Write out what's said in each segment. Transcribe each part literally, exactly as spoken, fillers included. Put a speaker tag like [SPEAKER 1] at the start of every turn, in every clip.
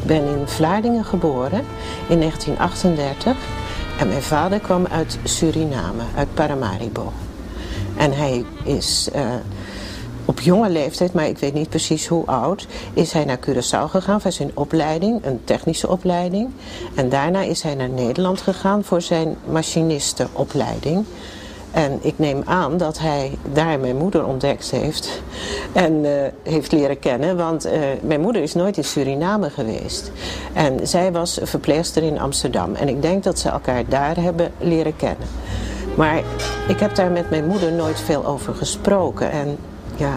[SPEAKER 1] Ik ben in Vlaardingen geboren in negentien achtendertig en mijn vader kwam uit Suriname, uit Paramaribo. En hij is uh, op jonge leeftijd, maar ik weet niet precies hoe oud, is hij naar Curaçao gegaan voor zijn opleiding, een technische opleiding. En daarna is hij naar Nederland gegaan voor zijn machinistenopleiding. En ik neem aan dat hij daar mijn moeder ontdekt heeft en uh, heeft leren kennen. Want uh, mijn moeder is nooit in Suriname geweest. En zij was verpleegster in Amsterdam. En ik denk dat ze elkaar daar hebben leren kennen. Maar ik heb daar met mijn moeder nooit veel over gesproken. En ja,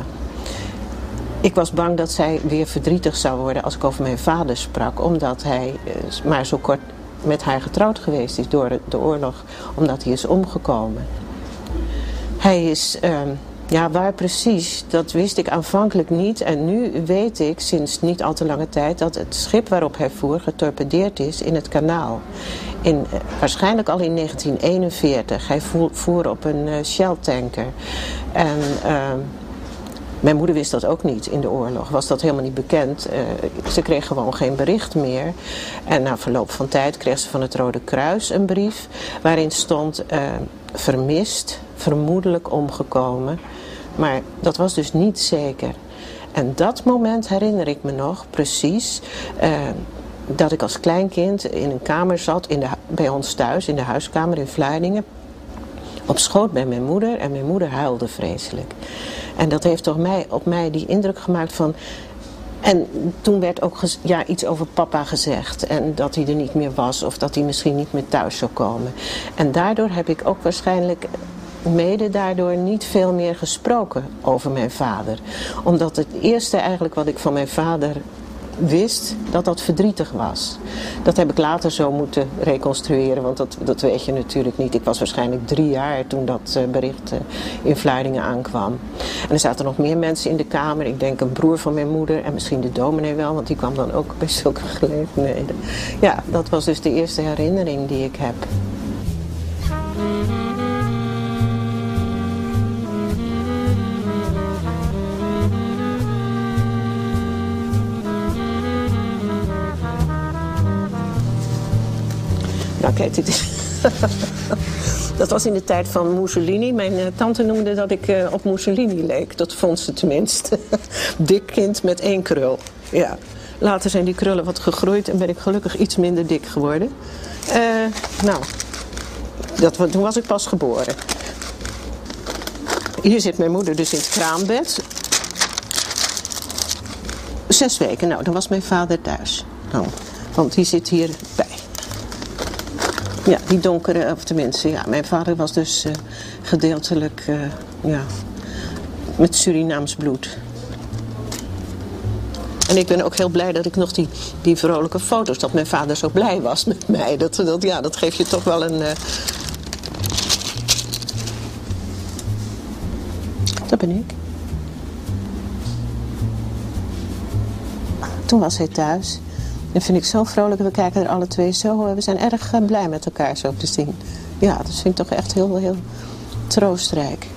[SPEAKER 1] ik was bang dat zij weer verdrietig zou worden als ik over mijn vader sprak. Omdat hij uh, maar zo kort met haar getrouwd geweest is door de oorlog. Omdat hij is omgekomen. Hij is, uh, ja waar precies, dat wist ik aanvankelijk niet. En nu weet ik sinds niet al te lange tijd dat het schip waarop hij voer getorpedeerd is in het kanaal. In, uh, waarschijnlijk al in negentien eenenveertig. Hij voer, voer op een uh, Shell tanker. En uh, mijn moeder wist dat ook niet in de oorlog. Was dat helemaal niet bekend. Uh, ze kreeg gewoon geen bericht meer. En na verloop van tijd kreeg ze van het Rode Kruis een brief waarin stond uh, vermist, vermoedelijk omgekomen. Maar dat was dus niet zeker. En dat moment herinner ik me nog precies. Uh, dat ik als kleinkind in een kamer zat in de, bij ons thuis, in de huiskamer in Vlaardingen. Op schoot bij mijn moeder en mijn moeder huilde vreselijk. En dat heeft toch mij, op mij die indruk gemaakt van... En toen werd ook gez, ja, iets over papa gezegd. En dat hij er niet meer was of dat hij misschien niet meer thuis zou komen. En daardoor heb ik ook waarschijnlijk mede daardoor niet veel meer gesproken over mijn vader. Omdat het eerste eigenlijk wat ik van mijn vader wist, dat dat verdrietig was. Dat heb ik later zo moeten reconstrueren, want dat, dat weet je natuurlijk niet. Ik was waarschijnlijk drie jaar toen dat uh, bericht uh, in Vlaardingen aankwam. En er zaten nog meer mensen in de kamer. Ik denk een broer van mijn moeder en misschien de dominee wel, want die kwam dan ook bij zulke gelegenheden. Ja, dat was dus de eerste herinnering die ik heb. Nou kijk, dit is... dat was in de tijd van Mussolini. Mijn uh, tante noemde dat ik uh, op Mussolini leek. Dat vond ze tenminste. Dik kind met één krul. Ja. Later zijn die krullen wat gegroeid en ben ik gelukkig iets minder dik geworden. Uh, nou, dat, toen was ik pas geboren. Hier zit mijn moeder dus in het kraambed. Zes weken, nou, dan was mijn vader thuis. Nou, want die zit hierbij. Ja, die donkere, of tenminste, ja, mijn vader was dus uh, gedeeltelijk, uh, ja, met Surinaams bloed. En ik ben ook heel blij dat ik nog die, die vrolijke foto's, dat mijn vader zo blij was met mij. Dat, dat, ja, dat geeft je toch wel een... Uh... Dat ben ik. Toen was hij thuis. Dat vind ik zo vrolijk. We kijken er alle twee zo. We zijn erg uh, blij met elkaar zo te zien. Ja, dat vind ik toch echt heel, heel troostrijk.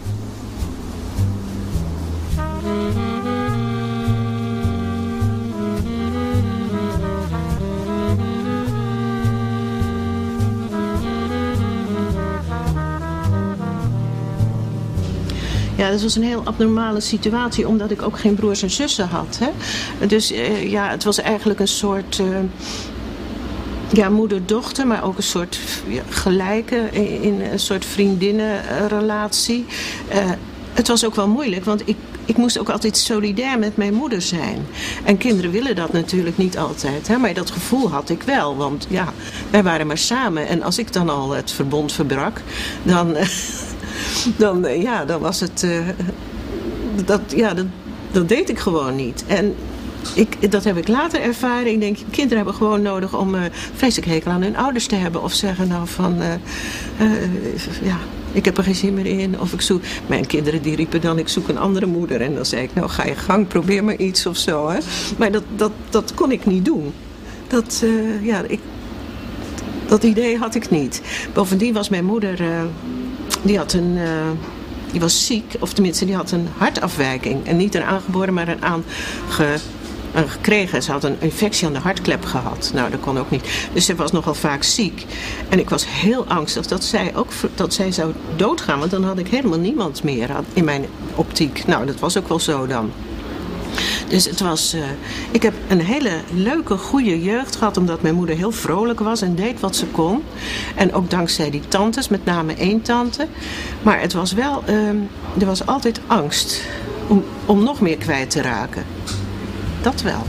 [SPEAKER 1] Ja, dat was een heel abnormale situatie, omdat ik ook geen broers en zussen had. Hè? Dus uh, ja, het was eigenlijk een soort uh, ja, moeder-dochter, maar ook een soort ja, gelijke, in, in een soort vriendinnenrelatie. Uh, het was ook wel moeilijk, want ik, ik moest ook altijd solidair met mijn moeder zijn. En kinderen willen dat natuurlijk niet altijd, hè? Maar dat gevoel had ik wel, want ja, wij waren maar samen. En als ik dan al het verbond verbrak, dan... Uh, Dan, ja, dan was het... Uh, dat, ja, dat, dat deed ik gewoon niet. En ik, dat heb ik later ervaren. Ik denk, kinderen hebben gewoon nodig om uh, vreselijk hekel aan hun ouders te hebben. Of zeggen nou van... Uh, uh, ja, ik heb er geen zin meer in. Of ik zoek... Mijn kinderen die riepen dan, ik zoek een andere moeder. En dan zei ik, nou ga je gang, probeer maar iets of zo. Hè. Maar dat, dat, dat kon ik niet doen. Dat, uh, ja, ik, dat idee had ik niet. Bovendien was mijn moeder... Uh, Die had een, uh, die was ziek, of tenminste die had een hartafwijking. En niet een aangeboren, maar een uh, gekregen. Ze had een infectie aan de hartklep gehad. Nou, dat kon ook niet. Dus ze was nogal vaak ziek. En ik was heel angstig dat zij ook dat zij zou doodgaan. Want dan had ik helemaal niemand meer in mijn optiek. Nou, dat was ook wel zo dan. Dus het was, uh, ik heb een hele leuke, goede jeugd gehad, omdat mijn moeder heel vrolijk was en deed wat ze kon. En ook dankzij die tantes, met name één tante. Maar het was wel, uh, er was altijd angst om, om nog meer kwijt te raken. Dat wel.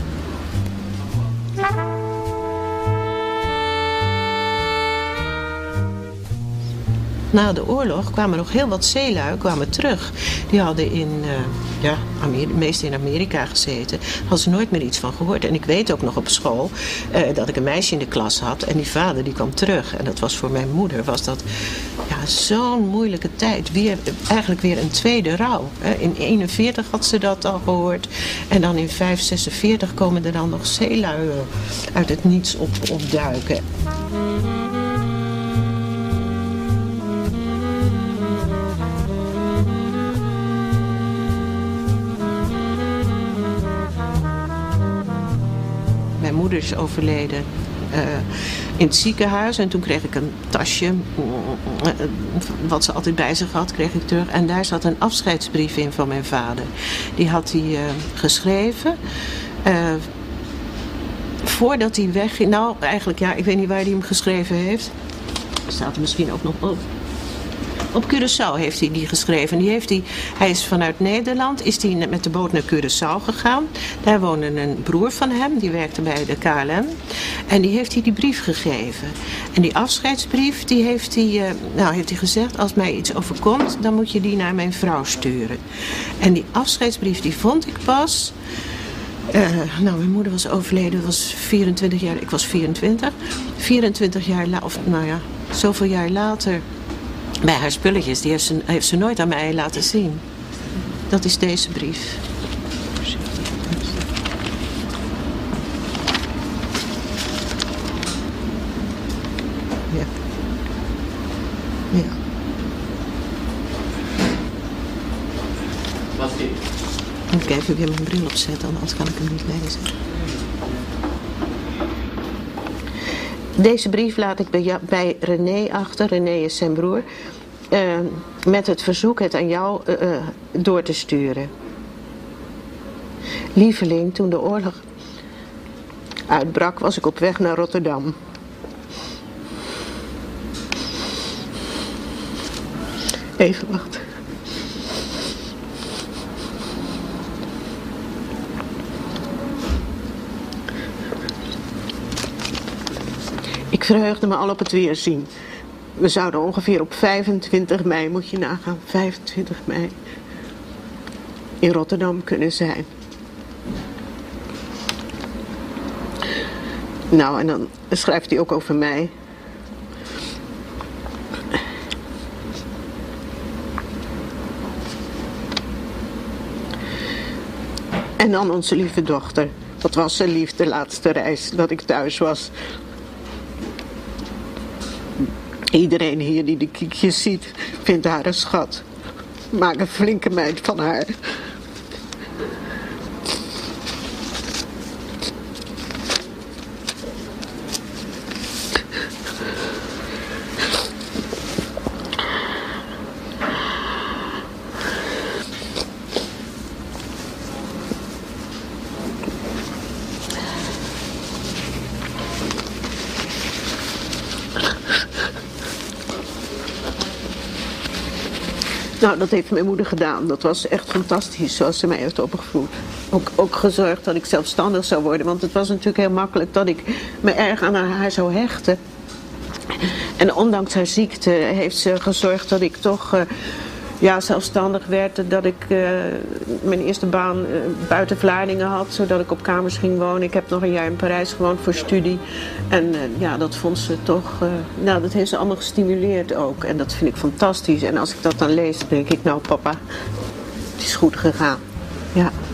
[SPEAKER 1] Na de oorlog kwamen nog heel wat zeelui kwamen terug. Die hadden in, uh, ja, Amer- meest in Amerika gezeten. Hadden ze nooit meer iets van gehoord. En ik weet ook nog op school uh, dat ik een meisje in de klas had. En die vader die kwam terug. En dat was voor mijn moeder was dat ja, zo'n moeilijke tijd. Weer, eigenlijk weer een tweede rouw. In eenenveertig had ze dat al gehoord. En dan in vijf zesenveertig komen er dan nog zeelui uit het niets op, opduiken. Mijn moeder is overleden uh, in het ziekenhuis en toen kreeg ik een tasje, uh, wat ze altijd bij zich had, kreeg ik terug. En daar zat een afscheidsbrief in van mijn vader. Die had hij uh, geschreven uh, voordat hij wegging. Nou, eigenlijk ja, ik weet niet waar hij hem geschreven heeft. Staat er misschien ook nog op. Op Curaçao heeft hij die geschreven. Die heeft hij, hij is vanuit Nederland is hij met de boot naar Curaçao gegaan. Daar woonde een broer van hem, die werkte bij de K L M. En die heeft hij die brief gegeven. En die afscheidsbrief, die heeft hij, nou, heeft hij gezegd, als mij iets overkomt, dan moet je die naar mijn vrouw sturen. En die afscheidsbrief, die vond ik pas. Uh, nou, mijn moeder was overleden, was vierentwintig jaar, ik was vierentwintig. vierentwintig jaar later, of nou ja, zoveel jaar later. Bij haar spulletjes, die heeft ze, heeft ze nooit aan mij laten zien. Dat is deze brief. Ja. Ja.
[SPEAKER 2] Wat is dit?
[SPEAKER 1] Moet ik even weer mijn bril opzetten, anders kan ik hem niet lezen. Deze brief laat ik bij, bij René achter. René is zijn broer. Uh, met het verzoek het aan jou uh, uh, door te sturen. Lieveling, toen de oorlog uitbrak was ik op weg naar Rotterdam. Even wachten. Ik verheugde me al op het weerzien. We zouden ongeveer op vijfentwintig mei, moet je nagaan, vijfentwintig mei, in Rotterdam kunnen zijn. Nou, en dan schrijft hij ook over mij. En dan onze lieve dochter. Wat was ze lief de laatste reis dat ik thuis was. Iedereen hier die de kiekjes ziet, vindt haar een schat. Maak een flinke meid van haar. Nou, dat heeft mijn moeder gedaan. Dat was echt fantastisch, zoals ze mij heeft opgevoed. Ook, ook gezorgd dat ik zelfstandig zou worden. Want het was natuurlijk heel makkelijk dat ik me erg aan haar zou hechten. En ondanks haar ziekte heeft ze gezorgd dat ik toch uh, ja, zelfstandig werd. Dat ik uh, mijn eerste baan uh, buiten Vlaardingen had, zodat ik op kamers ging wonen. Ik heb nog een jaar in Parijs gewoond voor studie. En uh, ja, dat vond ze toch, uh, nou, dat heeft ze allemaal gestimuleerd ook. En dat vind ik fantastisch. En als ik dat dan lees, denk ik, nou papa, het is goed gegaan. Ja.